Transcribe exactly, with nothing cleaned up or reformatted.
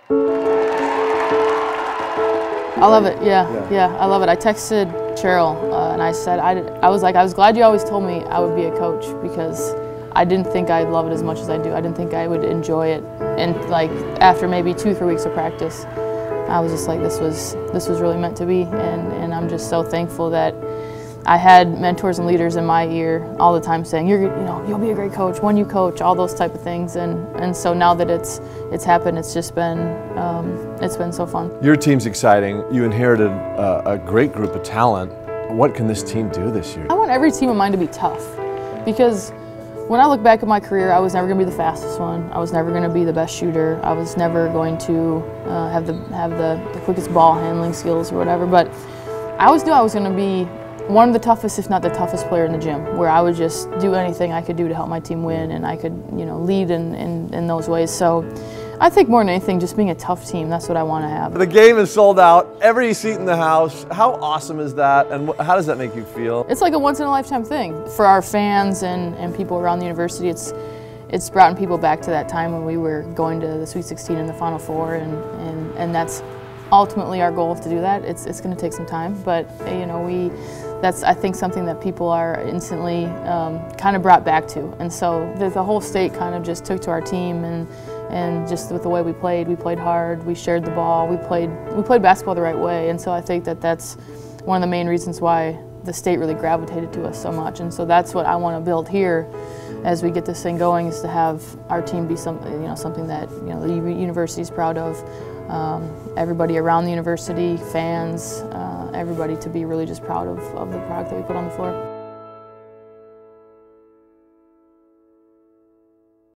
I love it, yeah, yeah, yeah, I love it. I texted Cheryl uh, and I said, I, I was like, I was glad you always told me I would be a coach, because I didn't think I'd love it as much as I do. I didn't think I would enjoy it. And like after maybe two, three weeks of practice, I was just like, this was, this was really meant to be. And, and I'm just so thankful that I had mentors and leaders in my ear all the time saying, You're, you know, you'll be a great coach when you coach, all those type of things. And, and so now that it's, it's happened, it's just been, um, it's been so fun. Your team's exciting. You inherited a, a great group of talent. What can this team do this year? I want every team of mine to be tough, because when I look back at my career, I was never going to be the fastest one. I was never going to be the best shooter. I was never going to uh, have the have the, the quickest ball handling skills or whatever. But I always knew I was going to be one of the toughest, if not the toughest player in the gym, where I would just do anything I could do to help my team win, and I could, you know, lead in, in, in those ways. So I think more than anything, just being a tough team, that's what I want to have. The game is sold out, every seat in the house. How awesome is that, and how does that make you feel? It's like a once-in-a-lifetime thing. For our fans and, and people around the university, it's, it's brought people back to that time when we were going to the Sweet sixteen and the Final Four, and, and, and that's ultimately our goal to do that. It's, it's going to take some time, but you know, we, that's, I think, something that people are instantly um, kind of brought back to. And so the, the whole state kind of just took to our team, and and just with the way we played, we played hard, we shared the ball, we played, we played basketball the right way. And so I think that that's one of the main reasons why the state really gravitated to us so much. And so that's what I want to build here as we get this thing going, is to have our team be something, you know, something that, you know, the university is proud of. Um, everybody around the university, fans, uh, everybody to be really just proud of, of the product that we put on the floor.